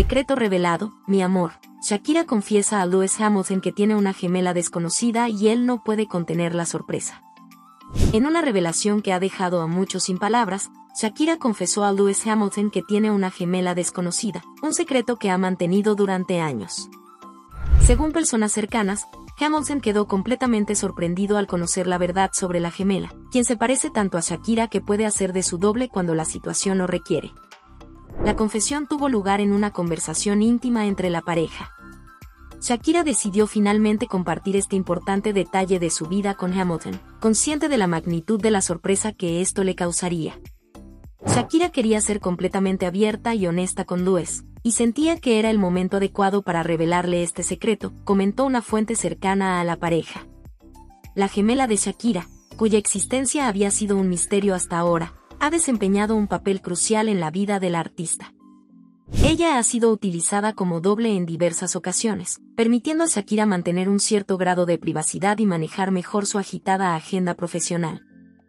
Secreto revelado, mi amor. Shakira confiesa a Lewis Hamilton que tiene una gemela desconocida y él no puede contener la sorpresa. En una revelación que ha dejado a muchos sin palabras, Shakira confesó a Lewis Hamilton que tiene una gemela desconocida, un secreto que ha mantenido durante años. Según personas cercanas, Hamilton quedó completamente sorprendido al conocer la verdad sobre la gemela, quien se parece tanto a Shakira que puede hacer de su doble cuando la situación lo requiere. La confesión tuvo lugar en una conversación íntima entre la pareja. Shakira decidió finalmente compartir este importante detalle de su vida con Hamilton, consciente de la magnitud de la sorpresa que esto le causaría. Shakira quería ser completamente abierta y honesta con Lewis, y sentía que era el momento adecuado para revelarle este secreto, comentó una fuente cercana a la pareja. La gemela de Shakira, cuya existencia había sido un misterio hasta ahora, ha desempeñado un papel crucial en la vida del artista. Ella ha sido utilizada como doble en diversas ocasiones, permitiendo a Shakira mantener un cierto grado de privacidad y manejar mejor su agitada agenda profesional.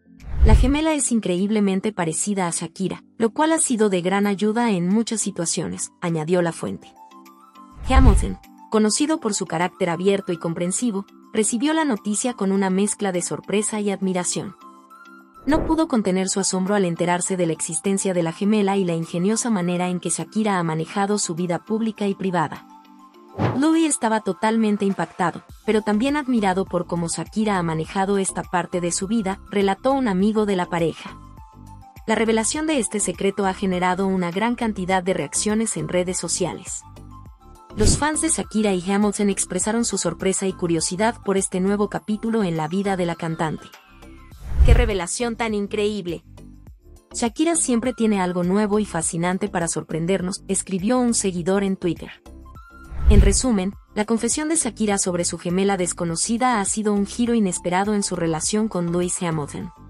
La gemela es increíblemente parecida a Shakira, lo cual ha sido de gran ayuda en muchas situaciones, añadió la fuente. Hamilton, conocido por su carácter abierto y comprensivo, recibió la noticia con una mezcla de sorpresa y admiración. No pudo contener su asombro al enterarse de la existencia de la gemela y la ingeniosa manera en que Shakira ha manejado su vida pública y privada. Lewis estaba totalmente impactado, pero también admirado por cómo Shakira ha manejado esta parte de su vida, relató un amigo de la pareja. La revelación de este secreto ha generado una gran cantidad de reacciones en redes sociales. Los fans de Shakira y Hamilton expresaron su sorpresa y curiosidad por este nuevo capítulo en la vida de la cantante. ¡Qué revelación tan increíble! Shakira siempre tiene algo nuevo y fascinante para sorprendernos, escribió un seguidor en Twitter. En resumen, la confesión de Shakira sobre su gemela desconocida ha sido un giro inesperado en su relación con Lewis Hamilton.